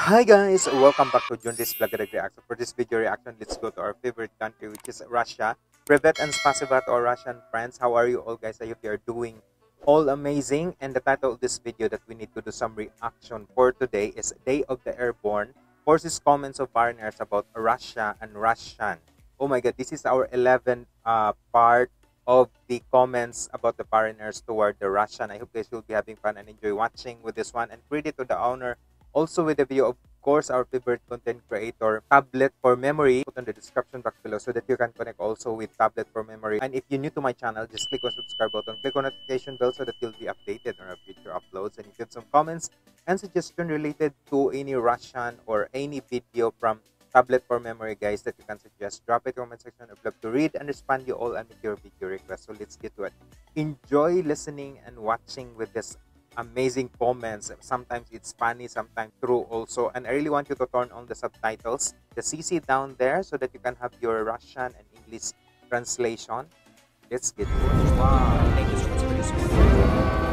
Hi guys, welcome back to Junris Vlog Reaction. For this video reaction, let's go to our favorite country, which is Russia. Privet and spasiba to our Russian friends. How are you all guys? I hope you are doing all amazing. And the title of this video that we need to do some reaction for today is Day of the Airborne. Forces comments of foreigners about Russia and Russian. Oh my god, this is our 11th part of the comments about the foreigners toward the Russian. I hope guys will be having fun and enjoy watching with this one. And credit to the owner also with the video, of course, our favorite content creator, Tablet for Memory. Put on the description box below so that you can connect also with Tablet for Memory. And if you're new to my channel, just click on subscribe button, click on notification bell so that you'll be updated on our future uploads. And you get some comments and suggestion related to any Russian or any video from Tablet for Memory, guys, that you can suggest. Drop it in the comment section. I'd love to read and respond you all and make your video requests. So let's get to it. Enjoy listening and watching with this amazing comments. Sometimes it's funny, sometimes true also. And I really want you to turn on the subtitles, the CC down there, so that you can have your Russian and English translation. Let's get to it. Wow, thank you so much for this one.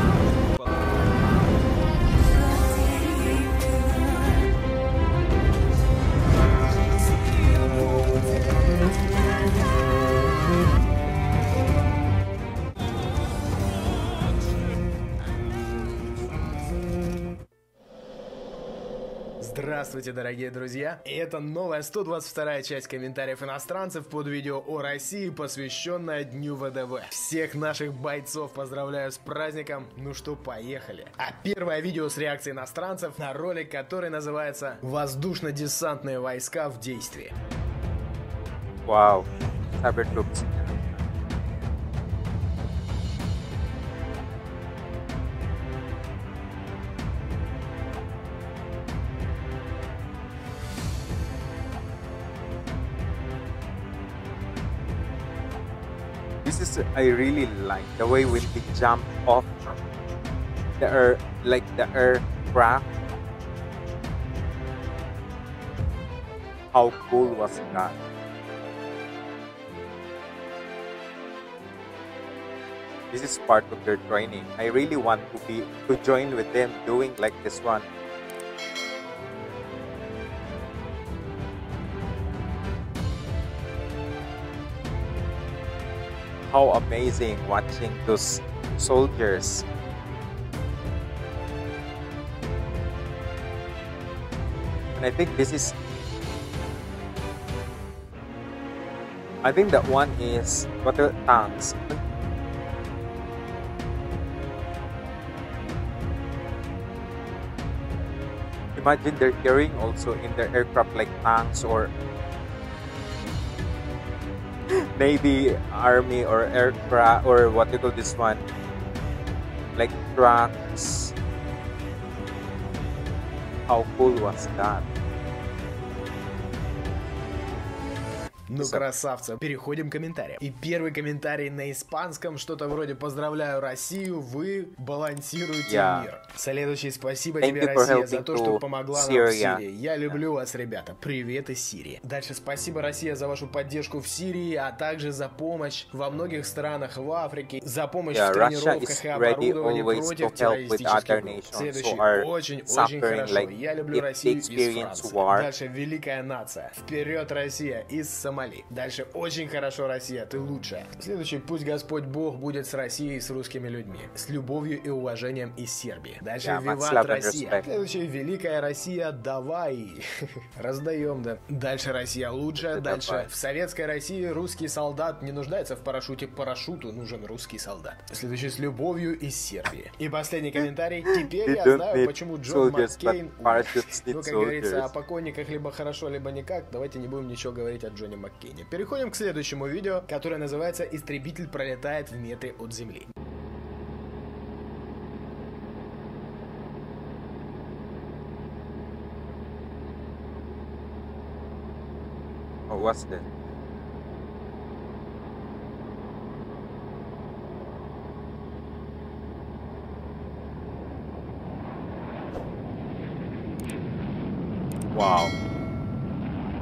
Здравствуйте, дорогие друзья! И это новая 122-я часть комментариев иностранцев под видео о России, посвященная Дню ВДВ. Всех наших бойцов поздравляю с праздником. Ну что, поехали! А первое видео с реакцией иностранцев на ролик, который называется «Воздушно-десантные войска в действии». Вау, Cybertroops. This is, I really like the way when they jump off the air, like the aircraft. How cool was that? This is part of their training. I really want to join with them doing like this one. How amazing watching those soldiers. And I think this is, I think that one is water tanks. Imagine they're carrying also in their aircraft like tanks or Navy, Army, or aircraft, or what you call this one, like trucks. How cool was that? Ну, красавцы. Переходим к комментариям. И первый комментарий на испанском, что-то вроде «Поздравляю Россию, вы балансируете мир». Следующий: «Спасибо тебе, Россия, за то, что помогла нам в Сирии. Я люблю вас, ребята. Привет из Сирии». Дальше: «Спасибо, Россия, за вашу поддержку в Сирии, а также за помощь во многих странах в Африке, за помощь в тренировках и оборудовании против террористических групп». Следующий: «Очень-очень хорошо. Я люблю Россию из Франции». Дальше: «Великая нация. Вперед, Россия, из Сомали». Дальше: «Очень хорошо, Россия, ты лучшая». Следующий: «Пусть Господь Бог будет с Россией и с русскими людьми. С любовью и уважением из Сербии». Дальше: «Виват Россия». Следующий: «Великая Россия, давай». Раздаем, да. Дальше: «Россия лучшая». Дальше: «В советской России русский солдат не нуждается в парашюте. Парашюту нужен русский солдат». Следующий: «С любовью из Сербии». И последний комментарий: «Теперь я знаю, почему Джон Маккейн...» Ну, как говорится, о покойниках либо хорошо, либо никак. Давайте не будем ничего говорить о Джоне Маккейне». Переходим к следующему видео, которое называется «Истребитель пролетает в метре от земли». Oh, what's that? Wow.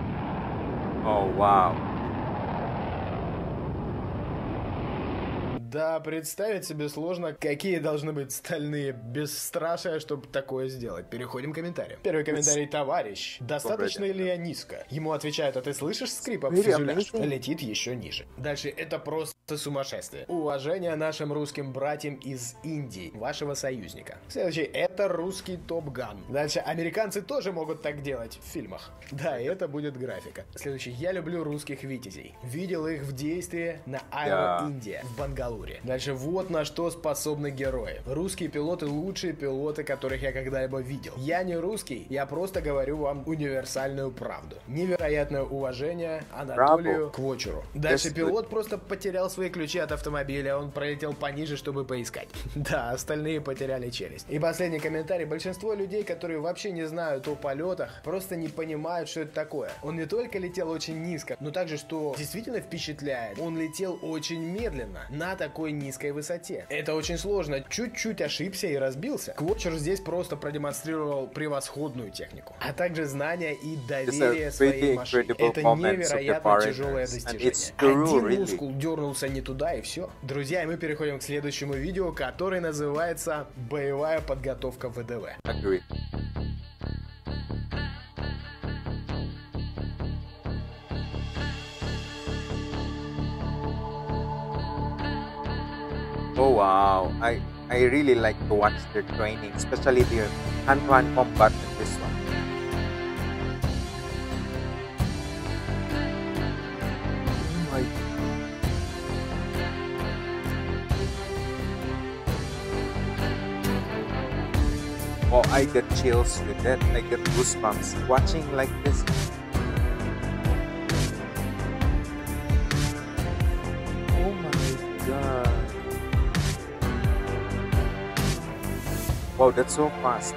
Oh, wow. Да, представить себе сложно, какие должны быть стальные бесстрашия, чтобы такое сделать. Переходим к комментариям. Первый комментарий: товарищ, достаточно ли я низко? Ему отвечают: а ты слышишь скрип? Фюзеляж летит еще ниже. Дальше: это просто сумасшествие. Уважение нашим русским братьям из Индии, вашего союзника. Следующий: это русский Топ Ган. Дальше: американцы тоже могут так делать в фильмах. Да, и это будет графика. Следующий: я люблю русских витязей. Видел их в действии на Аэро Индия в Бангалоре. Дальше: вот на что способны герои. Русские пилоты — лучшие пилоты, которых я когда-либо видел. Я не русский, я просто говорю вам универсальную правду. Невероятное уважение Анатолию Квочеру. Дальше: пилот просто потерял свои ключи от автомобиля, он пролетел пониже, чтобы поискать. Да, остальные потеряли челюсть. И последний комментарий: большинство людей, которые вообще не знают о полетах, просто не понимают, что это такое. Он не только летел очень низко, но также, что действительно впечатляет, он летел очень медленно, на такой низкой высоте. Это очень сложно. Чуть-чуть ошибся и разбился. Квочер здесь просто продемонстрировал превосходную технику, а также знания и доверие своей машине. Это невероятно тяжелое достижение. Один мускул дернулся не туда, и все. Друзья, и мы переходим к следующему видео, которое называется «Боевая подготовка ВДВ». Oh wow, I really like to watch their training, especially their hand-to-hand combat in this one. Oh my. Oh, I get chills with that. I get goosebumps watching like this. Oh my god. Wow, that's so fast.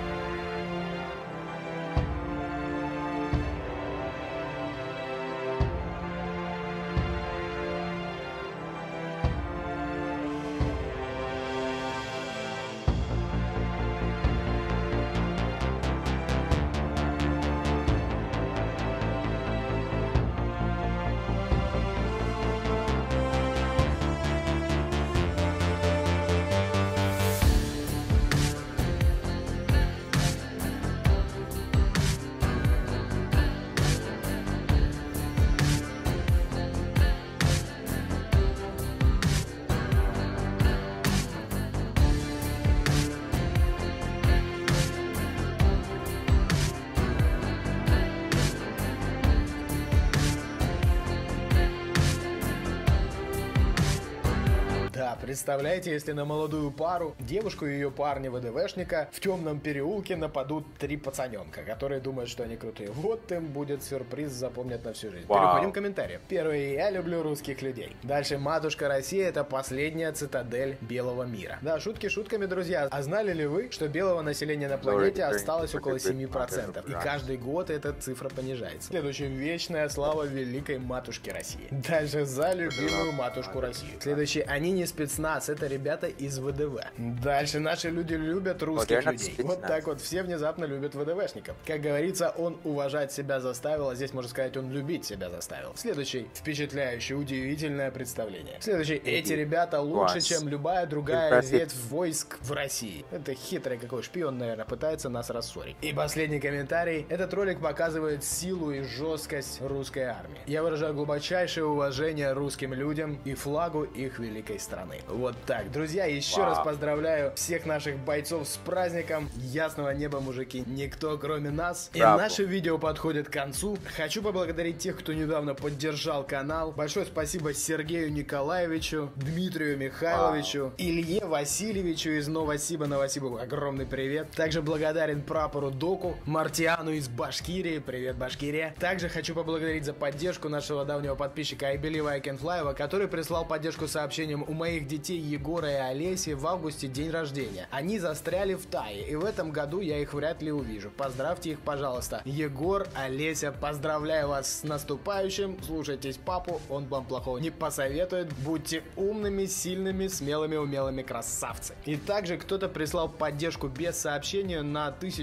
Представляете, если на молодую пару, девушку и ее парня ВДВшника, в темном переулке нападут 3 пацаненка, которые думают, что они крутые. Вот им будет сюрприз, запомнят на всю жизнь. Переходим к комментариям. Первый: я люблю русских людей. Дальше: матушка Россия — это последняя цитадель белого мира. Да, шутки шутками, друзья. А знали ли вы, что белого населения на планете осталось около 7%? И каждый год эта цифра понижается. Следующий: вечная слава великой матушке России. Дальше: за любимую матушку Россию. Следующий: они не спецназ, это ребята из ВДВ. Дальше: наши люди любят русских людей. Вот так вот все внезапно любят ВДВшников. Как говорится, он уважать себя заставил, а здесь можно сказать, он любить себя заставил. Следующий: впечатляющее, удивительное представление. Следующий: эти ребята лучше, чем любая другая ветвь войск в России. Это хитрый какой шпион, наверное, пытается нас рассорить. И последний комментарий: этот ролик показывает силу и жесткость русской армии. Я выражаю глубочайшее уважение русским людям и флагу их великой страны. Вот так, друзья, еще раз поздравляю всех наших бойцов с праздником. Ясного неба, мужики, никто кроме нас. И наше видео подходит к концу. Хочу поблагодарить тех, кто недавно поддержал канал. Большое спасибо Сергею Николаевичу, Дмитрию Михайловичу, Илье Васильевичу из Новосиба. Новосибу огромный привет. Также благодарен прапору Доку, Мартиану из Башкирии. Привет, Башкирия. Также хочу поблагодарить за поддержку нашего давнего подписчика I Believe I Can Fly, который прислал поддержку сообщением: у моих детей Егора и Олеси в августе день рождения. Они застряли в Тае, и в этом году я их вряд ли увижу. Поздравьте их, пожалуйста. Егор, Олеся, поздравляю вас с наступающим. Слушайтесь папу, он вам плохого не посоветует. Будьте умными, сильными, смелыми, умелыми красавцы. И также кто-то прислал поддержку без сообщения на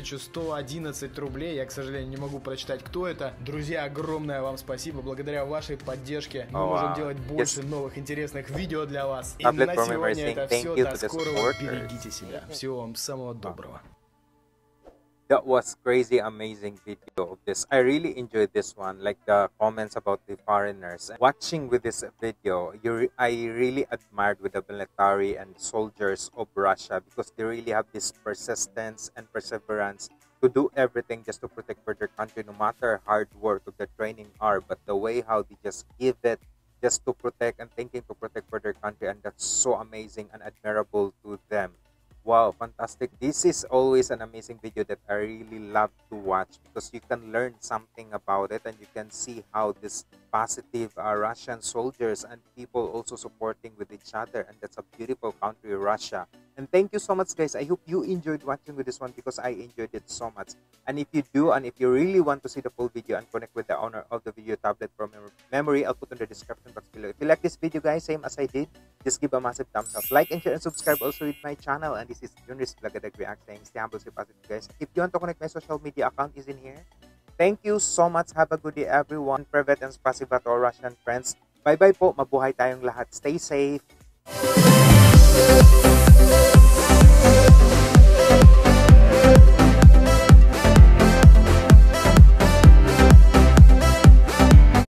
1111 рублей. Я, к сожалению, не могу прочитать, кто это. Друзья, огромное вам спасибо. Благодаря вашей поддержке мы можем делать больше новых интересных видео для вас. И Tablet на for Memory сегодня saying это thank все. you До to the скорого. supporters. Берегите себя. Всего вам самого доброго. That was crazy amazing video of this. I really enjoyed this one, like the comments about the foreigners. Watching with this video, I really admired with the military and soldiers of Russia because they really have this persistence and perseverance to do everything just to protect for their country, no matter hard work of the training are, but the way how they just give it just to protect and thinking to protect for their country, and that's so amazing and admirable to them. Wow, fantastic. This is always an amazing video that I really love to watch because you can learn something about it and you can see how this positive Russian soldiers and people also supporting with each other, and that's a beautiful country, Russia. And thank you so much, guys. I hope you enjoyed watching with this one because I enjoyed it so much. And if you do, and if you really want to see the full video and connect with the owner of the video tablet from memory, I'll put in the description box below. If you like this video, guys, same as I did, just give a massive thumbs up, like and share and subscribe also with my channel. And this is Junris Vlogadag React saying stay humble, stay positive, guys. If you want to connect, my social media account is in here. Thank you so much. Have a good day, everyone. Privet and spasiba to our Russian friends. Bye-bye po. Mabuhay tayong lahat. Stay safe.